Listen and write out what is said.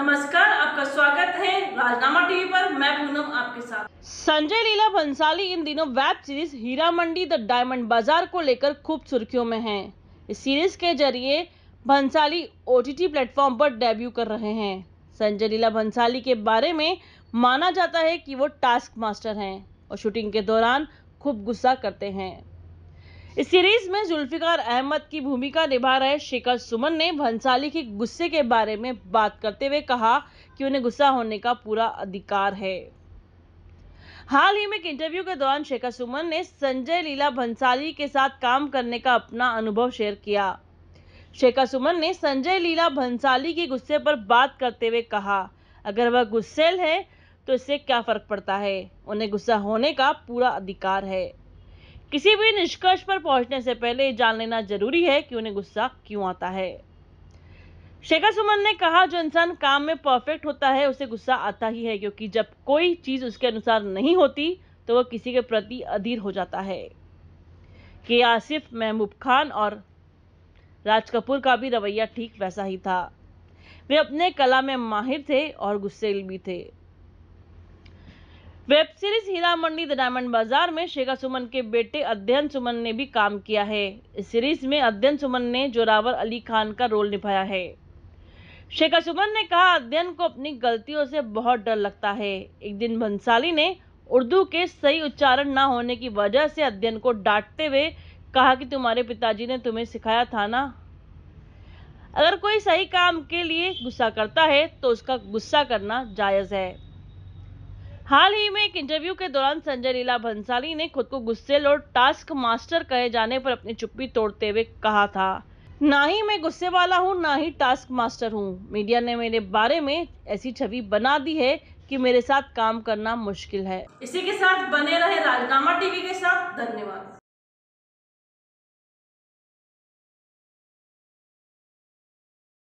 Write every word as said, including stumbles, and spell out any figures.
नमस्कार, आपका स्वागत है राजनामा टीवी पर। मैं पूनम आपके साथ। संजय लीला भंसाली इन दिनों web series Heera Mandi the diamond bazaar को लेकर खूब सुर्खियों में हैं। इस सीरीज के जरिए भंसाली ओटीटी प्लेटफॉर्म पर डेब्यू कर रहे हैं। संजय लीला भंसाली के बारे में माना जाता है कि वो टास्क मास्टर हैं और शूटिंग के दौरान खूब गुस्सा करते हैं। इस सीरीज में जुल्फिकार अहमद की भूमिका निभा रहे शेखर सुमन ने भंसाली के गुस्से के बारे में बात करते हुए कहा कि उन्हें गुस्सा होने का पूरा अधिकार है। हाल ही में एक इंटरव्यू के दौरान शेखर सुमन ने संजय लीला भंसाली के साथ काम करने का अपना अनुभव शेयर किया। शेखर सुमन ने संजय लीला भंसाली के गुस्से पर बात करते हुए कहा, अगर वह गुस्सैल है तो इससे क्या फर्क पड़ता है, उन्हें गुस्सा होने का पूरा अधिकार है। किसी भी निष्कर्ष पर पहुंचने से पहले जान लेना जरूरी है कि उन्हें गुस्सा क्यों आता है। शेखर सुमन ने कहा, जो इंसान काम में परफेक्ट होता है उसे गुस्सा आता ही है, क्योंकि जब कोई चीज उसके अनुसार नहीं होती तो वह किसी के प्रति अधीर हो जाता है। के आसिफ, महबूब खान और राज कपूर का भी रवैया ठीक वैसा ही था। वे अपने कला में माहिर थे और गुस्सैल भी थे। Web series Heera Mandi the diamond bazaar में शेखर सुमन के बेटे अध्ययन सुमन ने भी काम किया है। इस सीरीज में अध्ययन सुमन ने जोरावर अली खान का रोल निभाया है। शेखर सुमन ने कहा, अध्ययन को अपनी गलतियों से बहुत डर लगता है। एक दिन भंसाली ने उर्दू के सही उच्चारण न होने की वजह से अध्ययन को डांटते हुए कहा कि तुम्हारे पिताजी ने तुम्हें सिखाया था ना। अगर कोई सही काम के लिए गुस्सा करता है तो उसका गुस्सा करना जायज है। हाल ही में एक इंटरव्यू के दौरान संजय लीला भंसाली ने खुद को गुस्सैल और टास्क मास्टर कहे जाने पर अपनी चुप्पी तोड़ते हुए कहा था, ना ही मैं गुस्से वाला हूं, ना ही टास्क मास्टर हूं। मीडिया ने मेरे बारे में ऐसी छवि बना दी है कि मेरे साथ काम करना मुश्किल है। इसी के साथ बने रहे राजनामा टीवी के साथ। धन्यवाद।